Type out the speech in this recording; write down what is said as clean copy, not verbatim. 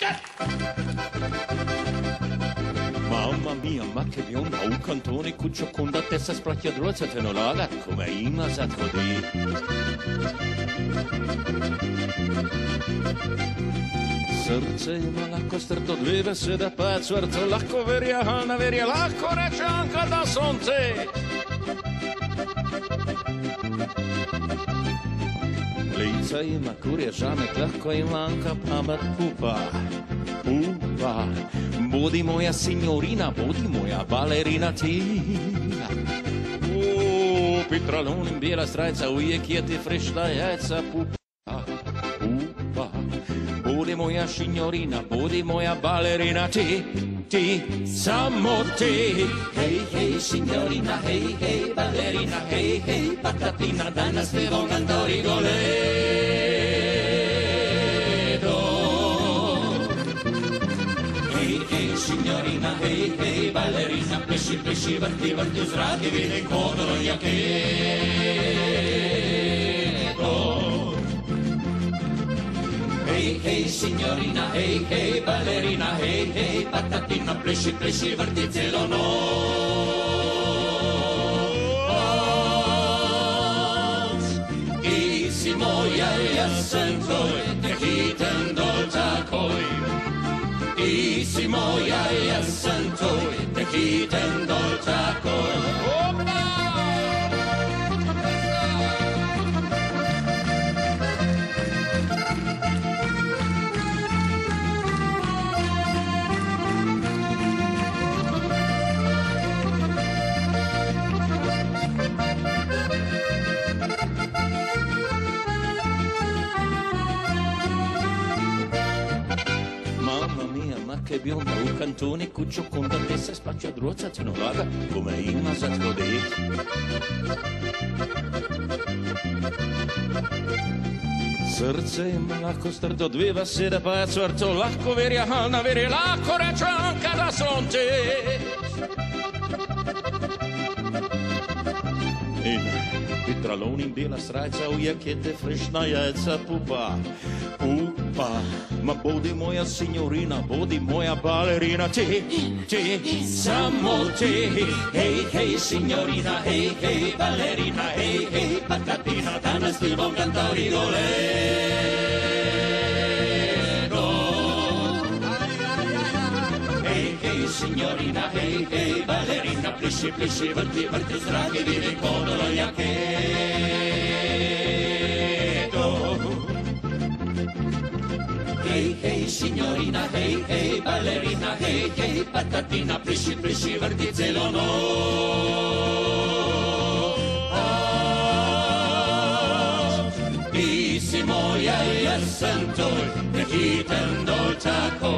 Mamma mia, ma che bionda, un cantone cuccio con da testa spracchiadrozza te non laga, come ima za todi. Srce ima lahko strto dve se da pazzo, arco lahko verja, Hana verja, lahko rečanka da sonce. Lica ima kurje žamet, lahko imanka pamet pupa. Pupa, bodi moja signorina, bodi moja balerina ti. Pitralonim bijela strajca, ujek je ti frišla jajca, pupa. Pupa, bodi moja signorina, bodi moja balerina ti. Ti, samo ti. Hej, hej, signorina, hej, hej, balerina, hej, hej, patatina, danas te bom cantori goledo. Hej, hej, signorina, hej, hej, balerina, pleši, pleši, vrti, vrti v zraki, vidi kodro jakedo. Hej, hej, signorina, hej, hej, balerina, hej, hej, patatina, pleši, pleši, vrti celo noč. Ti si moja, jaz sem tvoj, ne hitem dol takoj. Ti si moja, jaz sem tvoj, ne hitem dol takoj. Che bionda, un cantone cuccio con da testa spacciadrozza te non laga, come ima za todi. Srce ima lahko strdo dve vase da pazzo, arco lahko verja, Hana verja, lahko rečanka da sonce. In pitralonim bijela strajca, ujek je te frišna jajca, pupa. Pupa, ma bodi moja signorina, bodi moja balerina, ti, samo ti. Hej, hej, signorina, hej, hej, balerina, hej, hej, patatina, danas ti bom cantori goledo. Hej, hej, signorina, hej, hej, balerina, pliši, pliši, vrti, vrti v zraki, vidi kodolo jakedo. Hej, hej, signorina, hej, hej, balerina, hej, hej, patatina, pliši, pliši, vrti celo noč. Ti si moja, jaz sem tvoj, ne hitem dol takoj.